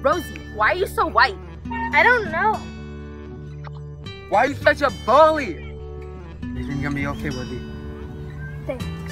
Rosie, why are you so white? I don't know. Why are you such a bully? Everything's gonna be okay, Woody. Thanks.